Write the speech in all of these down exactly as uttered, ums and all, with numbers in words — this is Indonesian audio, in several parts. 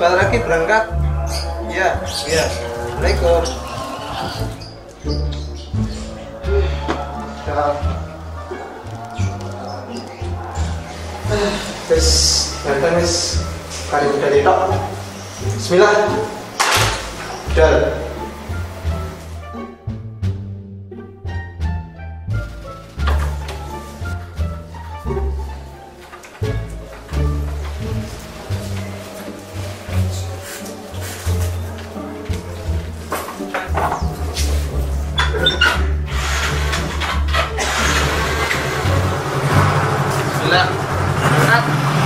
sebentar lagi berangkat. Iya, iya. Assalamualaikum. Salam. Terus, nanti mis kali udah ditok. Bismillah. Udah. Bismillah. Berangkat.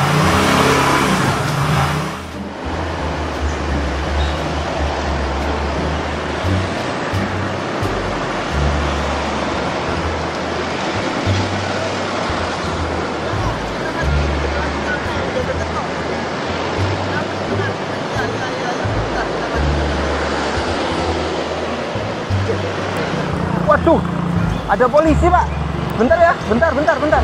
Waduh, ada polisi pak. Bentar ya, bentar, bentar, bentar.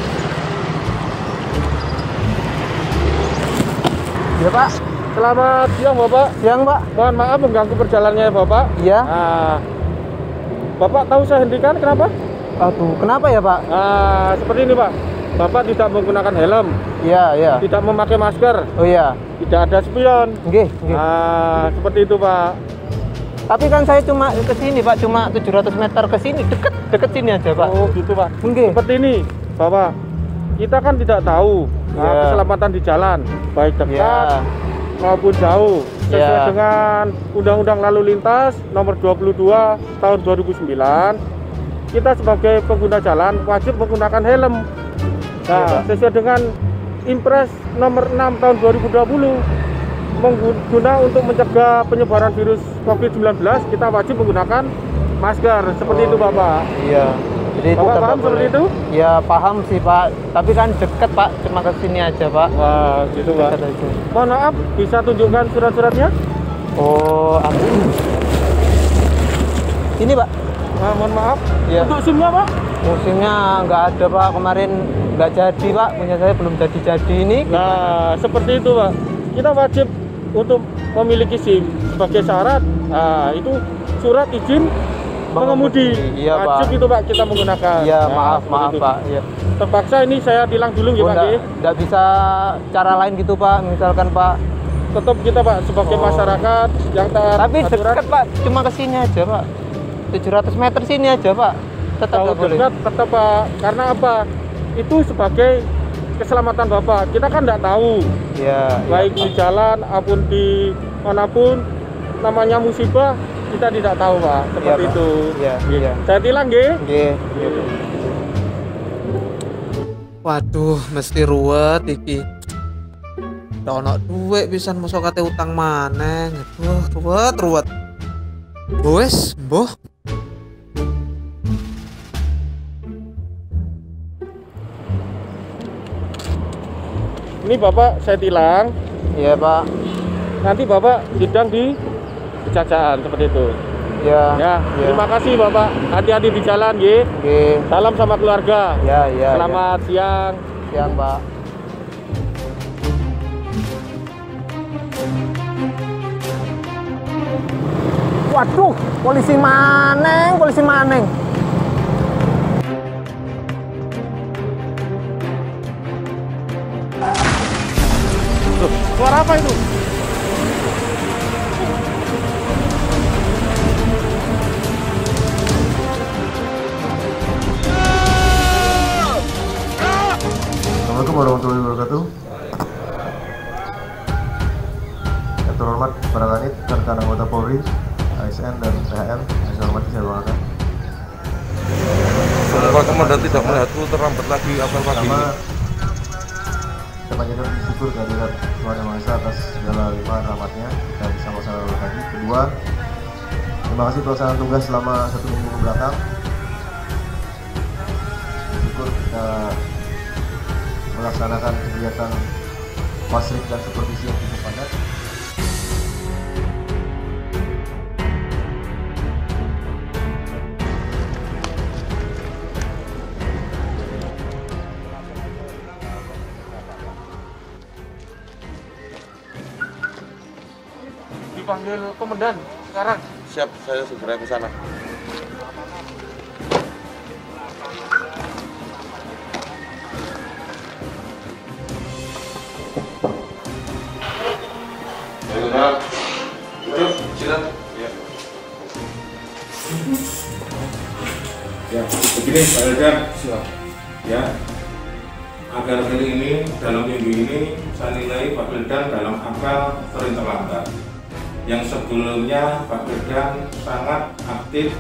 Ya pak. Selamat siang Bapak. Siang pak. Mohon maaf mengganggu perjalanannya Bapak. Iya. Nah, Bapak tahu saya hentikan kenapa? Aduh, kenapa ya pak? Nah, seperti ini Pak. Bapak tidak menggunakan helm, Iya, iya. tidak memakai masker, Oh iya. tidak ada spion. Nggih, nggih. Nah, seperti itu Pak. Tapi kan saya cuma ke sini pak, cuma tujuh ratus meter ke sini, deket, deket sini aja pak. Oh gitu Pak. Nggih. Seperti ini Bapak. Kita kan tidak tahu nah, Iya. keselamatan di jalan, baik dekat Iya. maupun jauh. Sesuai Iya. dengan Undang-Undang Lalu Lintas nomor dua puluh dua tahun dua ribu sembilan, kita sebagai pengguna jalan wajib menggunakan helm. Nah, Iya, Pak. sesuai dengan Impres nomor enam tahun dua ribu dua puluh, mengguna untuk mencegah penyebaran virus covid sembilan belas, kita wajib menggunakan masker. Seperti Oh, itu Bapak. Iya. Jadi itu Bapak tetap paham seperti boleh. itu? Ya paham sih pak. Tapi kan deket pak, cuma ke sini aja pak. Wah, gitu Pak. Deket aja. Mohon maaf, bisa tunjukkan surat-suratnya? Oh, aku. Ini pak. Nah, mohon maaf. Iya. Untuk SIM-nya Pak? Musimnya nggak ada pak, kemarin nggak jadi pak, punya saya belum jadi-jadi ini. Nah, seperti itu Pak. Kita wajib untuk memiliki SIM sebagai syarat. Nah, itu surat izin mengemudi. Iya Wajib pak. itu Pak kita menggunakan. Iya Nah, maaf seperti maaf itu. pak. Iya. Terpaksa ini saya tilang dulu ya Oh, Pak. nggak, ya. nggak bisa cara lain gitu pak, misalkan pak. Tetap kita Pak sebagai Oh. masyarakat yang taat Tapi aturan. deket pak, cuma ke sini aja pak. tujuh ratus meter sini aja pak. Tetap Kalau nggak boleh. dekat tetap Pak. Karena apa? Itu sebagai keselamatan Bapak. Kita kan nggak tahu. Iya. Baik di jalan maupun di manapun, namanya musibah kita tidak tahu Pak. Seperti Pak. itu. Iya, Nggih. iya. Saya tilang nggih. Nggih. Waduh, mesti ruwet iki. Ndak ono duit pisan mosok kate utang maneh. Aduh, ruwet, ruwet. Wes, mbuh. Ini Bapak saya tilang. Iya pak. Nanti Bapak sidang di Kejaksaan seperti itu. Iya. Ya, Iya. terima kasih Bapak. Hati-hati di jalan nggih. Nggih. Salam sama keluarga. Iya iya. Selamat siang. iya. Siang pak. Waduh, polisi maneng, polisi maneng. Loh, suara apa itu? Assalamualaikum warahmatullahi wabarakatuh. Yang terhormat para kanit, rekan anggota Polri, A S N dan T H M, yang saya hormati saya banggakan. Semoga komandan tidak melihatku terlambat lagi apel pagi Pertama, ini. kita panjatkan bersyukur kehadirat Tuhan Yang Maha Esa atas segala limpahan rahmatnya kita bisa melaksanakan tadi. Kedua, terima kasih pelaksanaan tugas selama satu minggu ke belakang. Bersyukur kita melaksanakan kegiatan pasrik dan supervisi yang cukup padat. dipanggil komandan sekarang. Siap, saya segera ke sana. Baik, Duduk, silakan. Ya. Ya, begini Pak Eldan, ya, akhir-akhir ini, dalam minggu ini, saya nilai Pak Eldan dalam akal sering terlambat. Yang sebelumnya Pak Eldan sangat aktif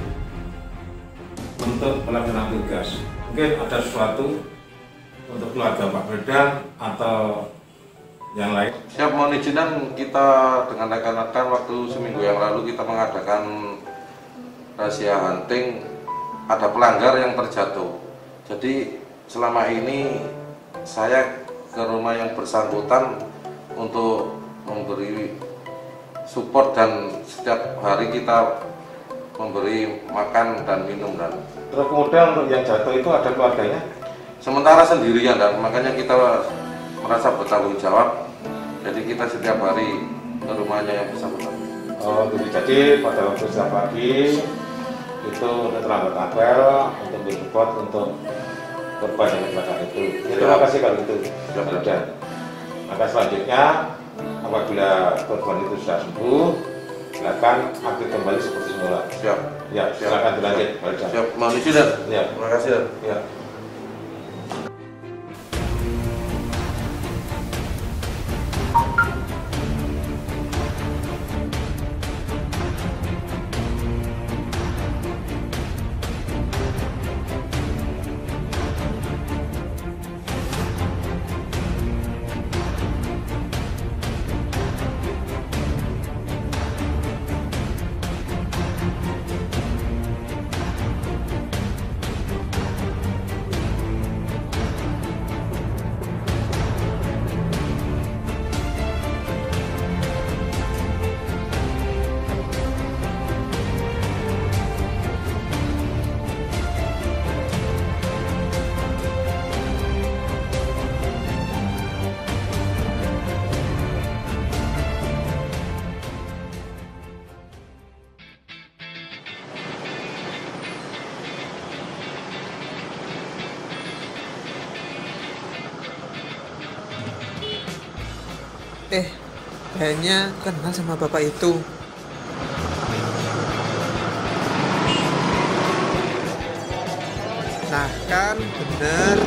untuk melaksanakan tugas. Mungkin ada sesuatu untuk keluarga Pak Eldan atau yang lain. Siap, mohon izinan kita dengan rekan-rekan waktu seminggu yang lalu kita mengadakan rahasia hunting, ada pelanggar yang terjatuh. Jadi selama ini saya ke rumah yang bersangkutan untuk memberi support dan setiap hari kita memberi makan dan minum. Dan Terus kemudian untuk yang jatuh itu ada keluarganya? sementara sendirian, dan makanya kita merasa bertanggung jawab. Jadi kita setiap hari ke rumahnya yang bersangkutan. Oh, jadi pada waktu siang pagi itu udah terlambat apel untuk bersupport untuk korban yang kecelakaan itu. Ya, terima kasih kalau itu. Dan maka selanjutnya apabila korban itu sudah sembuh, silakan aktif kembali seperti semula. Siap. Ya, silakan dilanjut. Siap, mohon izin dan. Ya, Terima kasih dan. ya. Eh, kayaknya kenal sama bapak itu. Nah kan, bener.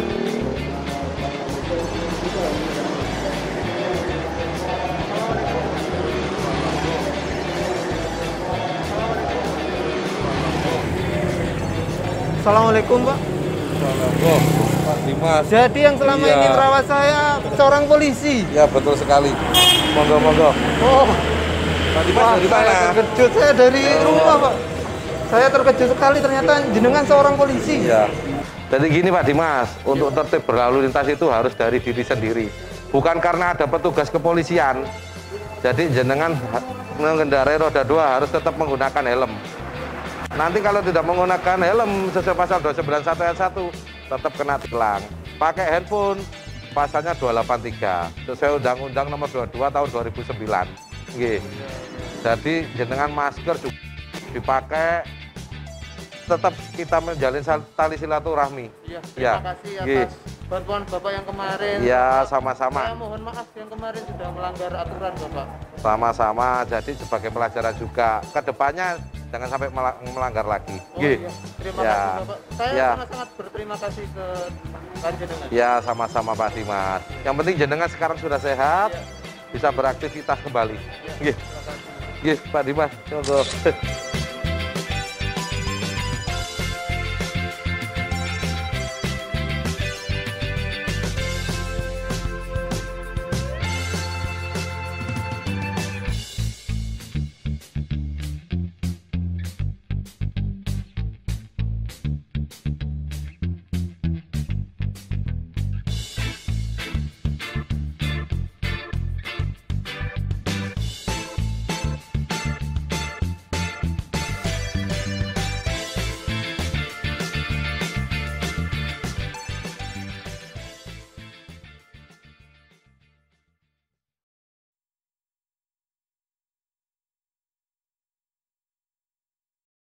Assalamualaikum Pak. Assalamualaikum, Pak Dimas. Jadi yang selama Iya. ini merawat saya seorang polisi. Ya, betul sekali. Monggo, monggo. Oh, Pak Dimas Wah, dari saya mana? terkejut, saya dari Oh. rumah Pak. Saya terkejut sekali ternyata jenengan seorang polisi. Iya. Jadi gini Pak Dimas, untuk tertib berlalu lintas itu harus dari diri sendiri. Bukan karena ada petugas kepolisian. Jadi jenengan ha- mengendarai roda dua harus tetap menggunakan helm. Nanti kalau tidak menggunakan helm sesuai pasal dua sembilan satu ayat satu tetap kena tilang. Pakai handphone pasalnya dua delapan tiga sesuai Undang-Undang Nomor dua puluh dua Tahun dua ribu sembilan. Nggih. Jadi jenengan masker juga dipakai, tetap kita menjalin sal- tali silaturahmi. Iya, Ya. terima kasih Nggih. atas bantuan Bapak yang kemarin. Iya, Saya sama-sama. mohon maaf yang kemarin sudah melanggar aturan Bapak. Sama-sama, jadi sebagai pelajaran juga. Kedepannya jangan sampai mela- melanggar lagi. Oh Nggih. iya, terima Ya. kasih Bapak. Saya Ya. sangat-sangat berterima kasih ke jenengan. Ya, sama-sama Pak Dimas. Yang penting jenengan sekarang sudah sehat, Ya. bisa beraktivitas kembali. Ya, Nggih. terima kasih. Nggih, Pak Dimas. Monggo.